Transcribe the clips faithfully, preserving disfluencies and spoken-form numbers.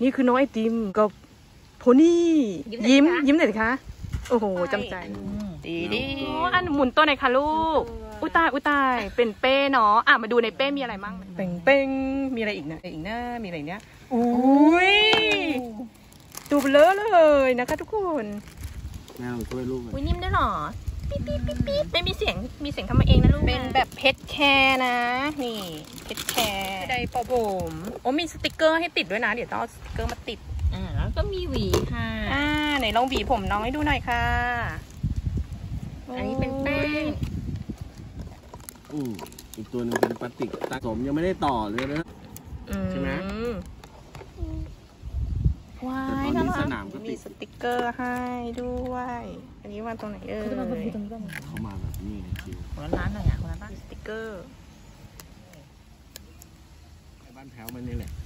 นี่คือน้องไอติมกับโพนี่ยิ้มยิ้มหน่อยสิคะโอ้โหจำใจดีดีอันหมุนตัวไหนคะลูกอุ้ยตายอุ้ยตายเป็นเป้เนาะอ่ะมาดูในเป้มีอะไรบ้างเป่งเป้งมีอะไรอีกนะอีกนะมีอะไรเนี้ยอุ้ยดูเบลอเลยนะคะทุกคนแม่ลองช่วยลูกอุ้ยนิ่มได้หรอปี๊ดปี๊ดปี๊ดปี๊ดไม่มีเสียงมีเสียงทำมาเองนะลูกเป็นแบบเพชรแคร์นะนี่เพชรแคร์ไดปอผมโอ้มีสติกเกอร์ให้ติดด้วยนะเดี๋ยวต้องเอาสติกเกอร์มาติดอ่าแล้วก็มีหวีค่ะอ่าไหนลองหวีผมน้องให้ดูหน่อยค่ะอันนี้เป็นแป้งอืมอีกตัวหนึ่งเป็นพลาสติกตาสมยังไม่ได้ต่อเลยนะใช่ไหมว้ายน่ารักมีสติกเกอร์ให้ด้วยอันนี้มาตรงไหนเอ่ยเขามาแบบนี้คิวคนละร้านหน่อยอ่ะคนละร้านสติกเกอร์บ้านแถวมันนี่แหละ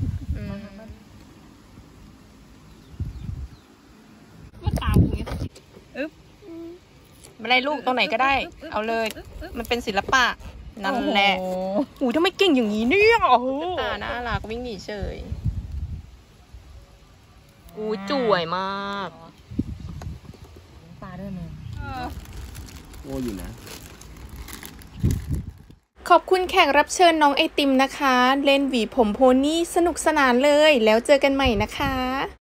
ก็ตามอย่างเงี้ยอึ๊บไม่ได้ลูกตรงไหนก็ได้เอาเลยมันเป็นศิลปะนั่นแหละอู้ทำไมเก่งอย่างนี้เนี่ยโอ้โหตาน่ารักวิ่งหนีเฉยอู้จ่วยมากปลาด้วยมึงโอ้อยู่นะขอบคุณแขกรับเชิญน้องไอติมนะคะเล่นหวีผมโพนี่สนุกสนานเลยแล้วเจอกันใหม่นะคะ